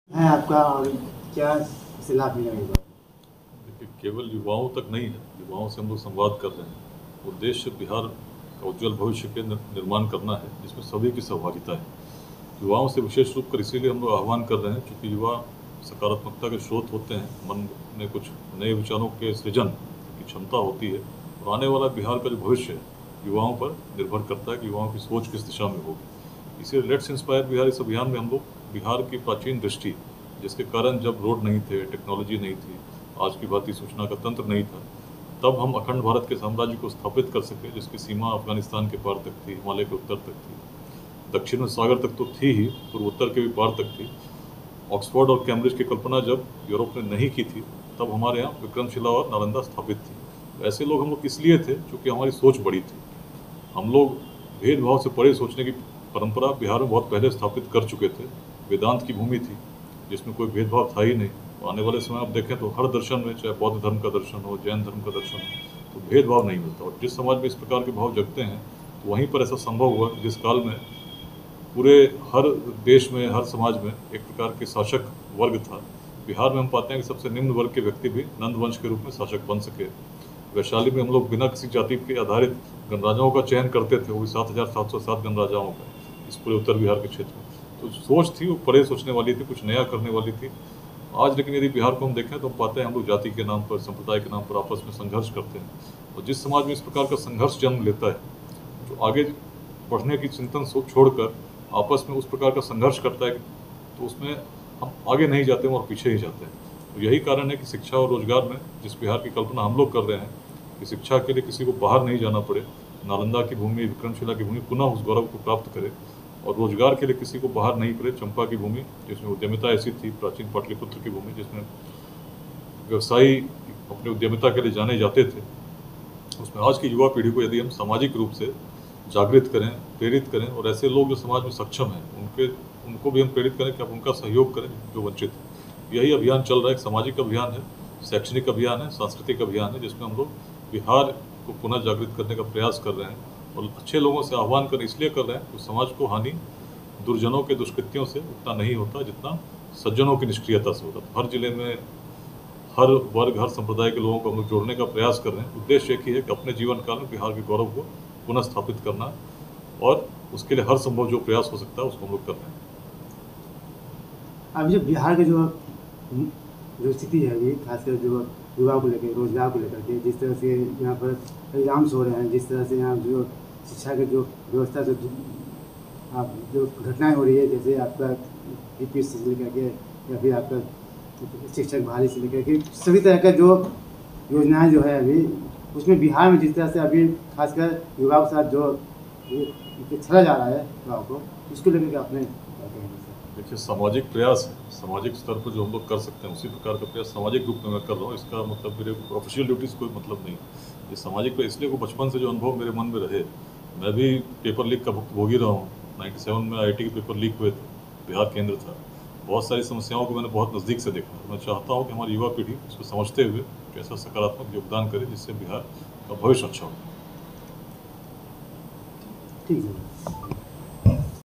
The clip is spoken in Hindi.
है आपका और क्या इससे लाभ मिलेगा? देखिए, केवल युवाओं तक नहीं है, युवाओं से हम लोग संवाद कर रहे हैं। उद्देश्य बिहार का उज्जवल भविष्य के निर्माण करना है, जिसमें सभी की सहभागिता है। युवाओं से विशेष रूप कर इसीलिए हम लोग आह्वान कर रहे हैं, क्योंकि युवा सकारात्मकता के स्रोत होते हैं। मन में कुछ नए विचारों के सृजन की क्षमता होती है, और आने वाला बिहार का जो भविष्य है, युवाओं पर निर्भर करता है कि युवाओं की सोच किस दिशा में होगी। इसीलिए लेट्स इंस्पायर बिहार इस अभियान में हम लोग बिहार की प्राचीन दृष्टि, जिसके कारण जब रोड नहीं थे, टेक्नोलॉजी नहीं थी, आज की भांति सूचना का तंत्र नहीं था, तब हम अखंड भारत के साम्राज्य को स्थापित कर सके, जिसकी सीमा अफगानिस्तान के पार तक थी, हिमालय के उत्तर तक थी, दक्षिण में सागर तक तो थी ही, पूर्वोत्तर के भी पार तक थी। ऑक्सफोर्ड और कैम्ब्रिज की कल्पना जब यूरोप ने नहीं की थी, तब हमारे यहाँ विक्रमशिला और नालंदा स्थापित थी। ऐसे लोग हम लोग इसलिए थे क्योंकि हमारी सोच बड़ी थी। हम लोग भेदभाव से परे सोचने की परंपरा बिहार में बहुत पहले स्थापित कर चुके थे। वेदांत की भूमि थी, जिसमें कोई भेदभाव था ही नहीं। तो आने वाले समय आप देखें तो हर दर्शन में, चाहे बौद्ध धर्म का दर्शन हो, जैन धर्म का दर्शन हो, तो भेदभाव नहीं मिलता। और जिस समाज में इस प्रकार के भाव जगते हैं, तो वहीं पर ऐसा संभव हुआ कि जिस काल में पूरे हर देश में, हर समाज में एक प्रकार के शासक वर्ग था, बिहार में हम पाते हैं कि सबसे निम्न वर्ग के व्यक्ति भी नंद वंश के रूप में शासक बन सके। वैशाली में हम लोग बिना किसी जाति के आधारित गणराजाओं का चयन करते थे, वो भी 7,707 गणराजाओं का, इस पूरे उत्तर बिहार के क्षेत्र में। तो सोच थी वो परे सोचने वाली थी, कुछ नया करने वाली थी। आज लेकिन यदि बिहार को हम देखें तो हम पाते हैं हम लोग जाति के नाम पर, संप्रदाय के नाम पर आपस में संघर्ष करते हैं। और जिस समाज में इस प्रकार का संघर्ष जन्म लेता है, जो आगे बढ़ने की चिंतन छोड़कर आपस में उस प्रकार का संघर्ष करता है, तो उसमें हम आगे नहीं जाते हैं और पीछे ही जाते हैं। तो यही कारण है कि शिक्षा और रोजगार में जिस बिहार की कल्पना हम लोग कर रहे हैं कि शिक्षा के लिए किसी को बाहर नहीं जाना पड़े, नालंदा की भूमि, विक्रमशिला की भूमि पुनः उस गौरव को प्राप्त करे, और रोजगार के लिए किसी को बाहर नहीं पड़े, चंपा की भूमि जिसमें उद्यमिता ऐसी थी, प्राचीन पाटलिपुत्र की भूमि जिसमें व्यवसायी अपने उद्यमिता के लिए जाने जाते थे, उसमें आज की युवा पीढ़ी को यदि हम सामाजिक रूप से जागृत करें, प्रेरित करें, और ऐसे लोग जो समाज में सक्षम हैं उनको भी हम प्रेरित करें कि आप उनका सहयोग करें जो वंचित है। यही अभियान चल रहा है। एक सामाजिक अभियान है, शैक्षणिक अभियान है, सांस्कृतिक अभियान है, जिसमें हम लोग बिहार को पुनः जागृत करने का प्रयास कर रहे हैं। और अच्छे लोगों से आह्वान कर इसलिए कर रहे हैं कि समाज को हानि दुर्जनों के दुष्कृत्यों से उतना नहीं होता जितना सज्जनों की निष्क्रियता से होता। हर जिले में हर वर्ग, हर संप्रदाय के लोगों को हम लोग जोड़ने का प्रयास कर रहे हैं। उद्देश्य एक ही है कि अपने जीवन काल में बिहार के गौरव को पुनः स्थापित करना, और उसके लिए हर संभव जो प्रयास हो सकता है उसको हम लोग कर रहे हैं। अब जो बिहार के जो स्थिति है अभी, खासकर जो युवा को लेकर, रोजगार को लेकर के, जिस तरह से यहाँ पर एग्जाम्स हो रहे हैं, जिस तरह से यहाँ जो शिक्षा के जो व्यवस्था से जो घटनाएं हो रही है, जैसे आपका APS से लेकर के या फिर आपका शिक्षक बहाली से लेकर के सभी तरह का जो योजनाएं जो है अभी, उसमें बिहार में जिस तरह से अभी खासकर युवाओं के साथ जो छला जा रहा है युवाओं को, उसको लेकर के आपने क्या कहेंगे? देखिए, सामाजिक प्रयास है, सामाजिक स्तर पर जो हम लोग कर सकते हैं उसी प्रकार का प्रयास सामाजिक रूप में मैं कर रहा हूँ। इसका मतलब मेरे ऑफिशियल ड्यूटी से कोई मतलब नहीं। ये सामाजिक पे इसलिए को बचपन से जो अनुभव मेरे मन में रहे, मैं भी पेपर लीक का भुक्तभोगी रहा हूँ। 97 में IIT के पेपर लीक हुए थे, बिहार केंद्र था। बहुत सारी समस्याओं को मैंने बहुत नज़दीक से देखा। मैं चाहता हूँ कि हमारी युवा पीढ़ी इसको समझते हुए कैसा सकारात्मक योगदान करे, जिससे बिहार का भविष्य अच्छा हो। ठीक है।